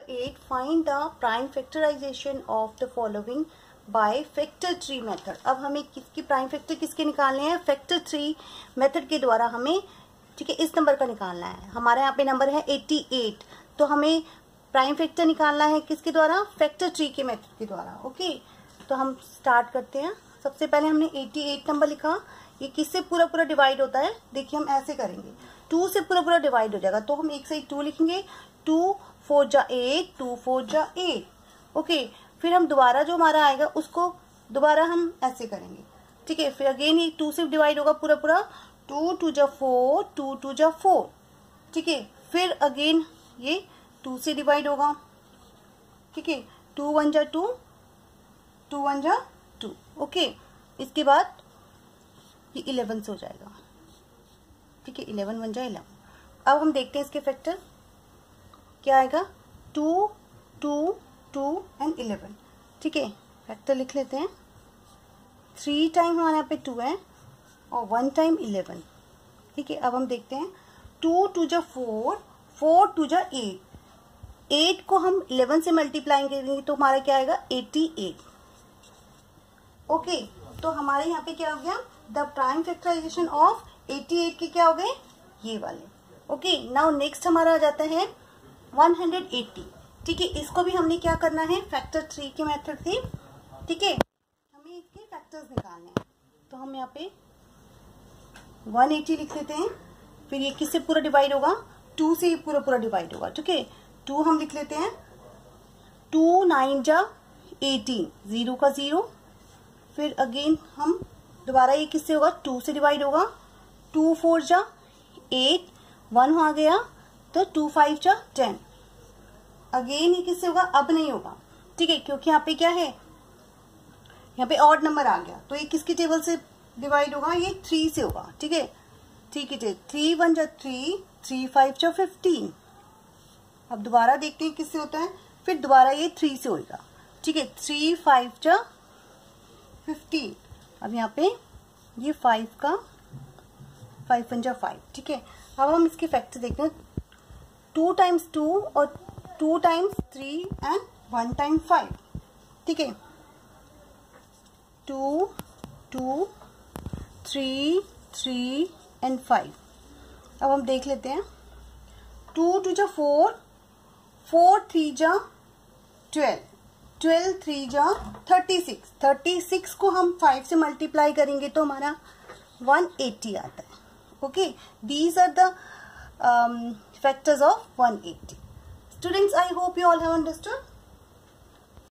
8 find the prime factorization of the following by factor tree method. अब हमें किसकी prime factor किसके निकालने हैं, फैक्टर ट्री मेथड के द्वारा हमें, ठीक है, इस नंबर का निकालना है। हमारे यहाँ पे नंबर है 88, तो हमें प्राइम फैक्टर निकालना है किसके द्वारा, फैक्टर ट्री के मेथड के द्वारा। ओके, तो हम स्टार्ट करते हैं। सबसे पहले हमने 88 नंबर लिखा। ये किससे पूरा पूरा डिवाइड होता है, देखिए हम ऐसे करेंगे, 2 से पूरा पूरा डिवाइड हो जाएगा, तो हम एक साइड 2 लिखेंगे, 2 4 जा 8, 2 4 जा 8। ओके, फिर हम दोबारा जो हमारा आएगा उसको दोबारा हम ऐसे करेंगे, ठीक है। फिर अगेन ये 2 से डिवाइड होगा पूरा पूरा, 2 2 जा 4, 2 2 जा 4, ठीक है। फिर अगेन ये 2 से डिवाइड होगा, ठीक है, 2 1 जा 2, 2 1 जा 2। ओके, इसके बाद ये 11 से हो जाएगा, ठीक है, 11 1 जा 11। अब हम देखते हैं इसके फैक्टर क्या आएगा, 2 2 2 एंड 11, ठीक है। फैक्टर लिख लेते हैं। 3 टाइम हमारे यहाँ पे 2 है और 1 टाइम 11, ठीक है। अब हम देखते हैं, 2 2 जा 4, 4 2 जा 8, 8 को हम 11 से मल्टीप्लाई करेंगे तो हमारा क्या आएगा, 88। ओके, तो हमारे यहाँ पे क्या हो गया, द प्राइम फैक्टराइजेशन ऑफ 88 के क्या हो गए, ये वाले। ओके, नाउ नेक्स्ट हमारा आ जाता है 180, ठीक है। इसको भी हमने क्या करना है, फैक्टर ट्री के मेथड से, ठीक है, हमें इसके फैक्टर्स निकालने हैं। तो हम यहाँ पे 180 लिख लेते हैं। फिर ये किससे पूरा डिवाइड होगा, 2 से ये पूरा पूरा डिवाइड होगा, ठीक है। 2 हम लिख लेते हैं, 2 9 जा 18, 0 का 0। फिर अगेन हम दोबारा ये किससे होगा, 2 से डिवाइड होगा, 2 4 जा 8, 1 आ गया, तो 2 5 जा 10। अगेन ये किससे होगा, अब नहीं होगा, ठीक है, क्योंकि यहाँ पे क्या है, यहाँ पे ऑड नंबर आ गया, तो ये किसकी टेबल से डिवाइड होगा, ये 3 से होगा, ठीक है, ठीक है। 3 1 जा 3, 3 5 जा 15। अब दोबारा देखते हैं किससे होता है, फिर दोबारा ये 3 से होगा, ठीक है, 3 5 जा 15। अब यहाँ पे ये 5 का 5 1 जा 5, ठीक है। अब हम इसके फैक्टर देखते हैं, 2 टाइम्स 2 और 2 टाइम्स 3 एंड 1 टाइम 5, ठीक है। 2 2 3 3 एंड 5। अब हम देख लेते हैं, 2 2 जा 4, 4 3 जा 12, 12 3 जा 36, 36 को हम 5 से मल्टीप्लाई करेंगे तो हमारा 180 आता है। Okay, these are the factors of 180। Students, I hope you all have understood.